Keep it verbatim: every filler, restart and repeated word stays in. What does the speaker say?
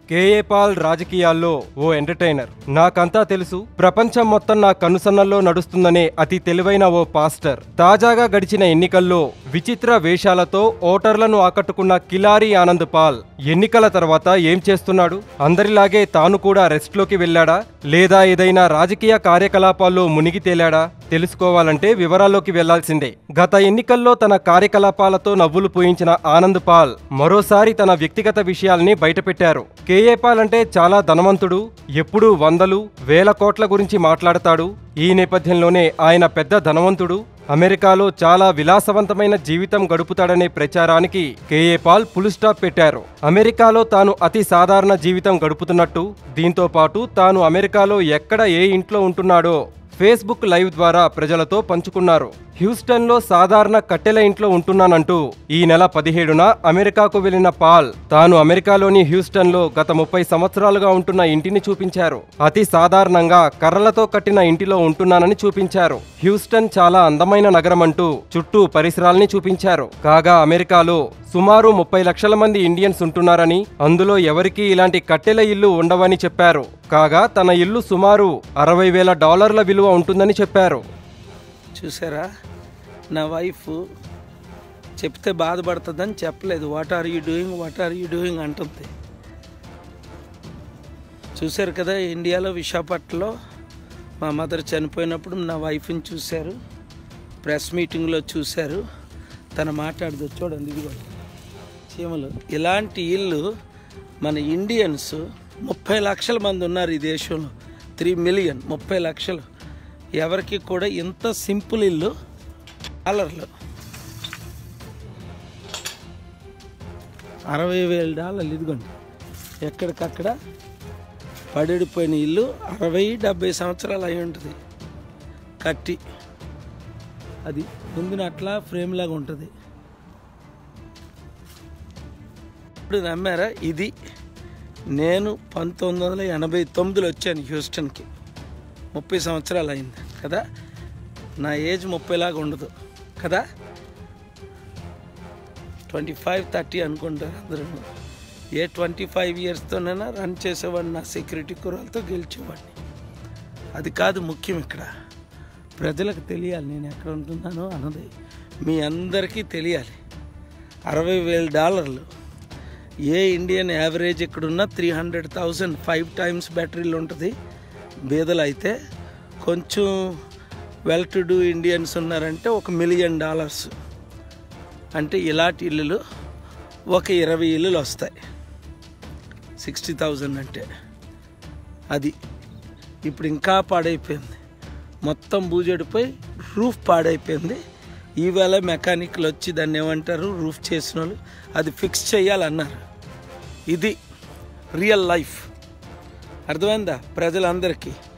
KA Paul రాజకీయాల్లో ఓ entertainer. నాకంతా తెలుసు, ప్రపంచం మొత్తం నా కనుసన్నల్లో నడుస్తుందనే అతి తెలివైన ఓ పాస్టర్. తాజాగా గడిచిన ఎన్నికల్లో విచిత్ర వేషాలతో ఓటర్లను ఆకట్టుకున్న కిలారి ఆనంద్ పాల్ ఎన్నికల తర్వాత ఏం చేస్తున్నాడు? అందరిలాగే తాను కూడా రెస్ట్లోకి వెళ్ళాడా, లేదా ఏదైనా రాజకీయ కార్యకలాపాల్లో మునిగి తేలాడా? తెలుసుకోవాలంటే వివరాల్లోకి వెళ్లాల్సిందే. గత ఎన్నికల్లో తన కార్యకలాపాలతో నవ్వులు పూయించిన ఆనంద్ పాల్ మరోసారి తన వ్యక్తిగత విషయాల్ని బయటపెట్టారు. కేఏ పాల్ అంటే చాలా ధనవంతుడు, ఎప్పుడూ వందలు వేల కోట్ల గురించి మాట్లాడతాడు. ఈ నేపథ్యంలోనే ఆయన పెద్ద ధనవంతుడు, అమెరికాలో చాలా విలాసవంతమైన జీవితం గడుపుతాడనే ప్రచారానికి కేఏ పాల్ ఫుల్ స్టాప్ పెట్టారు. అమెరికాలో తాను అతి సాధారణ జీవితం గడుపుతున్నట్టు, దీంతో పాటు తాను అమెరికాలో ఎక్కడ ఏ ఇంట్లో ఉంటున్నాడో ఫేస్బుక్ లైవ్ ద్వారా ప్రజలతో పంచుకున్నారు. హ్యూస్టన్లో సాధారణ కట్టెల ఇంట్లో ఉంటున్నానంటూ ఈ నెల పదిహేడున అమెరికాకు వెళ్లిన పాల్ తాను అమెరికాలోని హ్యూస్టన్లో గత ముప్పై సంవత్సరాలుగా ఉంటున్న ఇంటిని చూపించారు. అతి సాధారణంగా కర్రలతో కట్టిన ఇంటిలో ఉంటున్నానని చూపించారు. హ్యూస్టన్ చాలా అందమైన నగరం అంటూ చుట్టూ పరిసరాల్ని చూపించారు. కాగా అమెరికాలో సుమారు ముప్పై లక్షల మంది ఇండియన్స్ ఉంటున్నారని, అందులో ఎవరికీ ఇలాంటి కట్టెల ఇల్లు ఉండవని చెప్పారు. కాగా తన ఇల్లు సుమారు అరవై వేల డాలర్ల విలువ ఉంటుందని చెప్పారు. చూసారా, నా వైఫ్ చెప్తే బాధపడుతుందని చెప్పలేదు. What are you doing what are you doing అంటుంది. చూశారు కదా, ఇండియాలో విశాఖపట్నంలో మా మదర్ చనిపోయినప్పుడు నా వైఫ్ని చూశారు, ప్రెస్ మీటింగ్లో చూశారు. తను మాట్లాడదు, చూడండి ఇదిగో చీమలు. ఇలాంటి ఇల్లు మన ఇండియన్స్ ముప్పై లక్షల మంది ఉన్నారు ఈ దేశంలో, త్రీ మిలియన్ ముప్పై లక్షలు. ఎవరికి కూడా ఇంత సింపుల్ ఇల్లు డాలర్లు అరవై వేల డాలర్లు ఇదిగోండి. ఎక్కడికక్కడ పడిపోయిన ఇల్లు అరవై డెబ్బై సంవత్సరాలు అయి ఉంటుంది కట్టి. అది ముందున అట్లా ఫ్రేమ్ లాగా ఉంటుంది. ఇప్పుడు నమ్మారా, ఇది నేను పంతొమ్మిది వందల ఎనభై తొమ్మిదిలో వచ్చాను హ్యూస్టన్కి. ముప్పై సంవత్సరాలు అయింది కదా. నా ఏజ్ ముప్పైలాగా ఉండదు కదా, ట్వంటీ ఫైవ్ థర్టీ అనుకుంటారు అందరూ. ఏ ట్వంటీ ఫైవ్ ఇయర్స్తోనైనా రన్ చేసేవాడిని, నా సెక్యూరిటీ కుర్రాలతో గెలిచేవాడిని. అది కాదు ముఖ్యం, ఇక్కడ ప్రజలకు తెలియాలి నేను ఎక్కడ ఉంటున్నానో అన్నది మీ అందరికీ తెలియాలి. అరవై వేల డాలర్లు ఏ ఇండియన్ యావరేజ్ ఎక్కడున్నా three hundred thousand five times బ్యాటరీలు ఉంటుంది. బేదలు అయితే కొంచెం వెల్ టు డూ ఇండియన్స్ ఉన్నారంటే ఒక మిలియన్ డాలర్స్ అంటే ఇలాంటి ఇల్లులు ఒక ఇరవై ఇల్లులు వస్తాయి. సిక్స్టీ థౌజండ్ అంటే అది. ఇప్పుడు ఇంకా పాడైపోయింది, మొత్తం బూజడిపోయి రూఫ్ పాడైపోయింది. ఈవేళ మెకానిక్లు వచ్చి దాన్ని ఏమంటారు, రూఫ్ చేసిన వాళ్ళు అది ఫిక్స్ చేయాలన్నారు. ఇది రియల్ లైఫ్. అర్థమైందా ప్రజలందరికీ?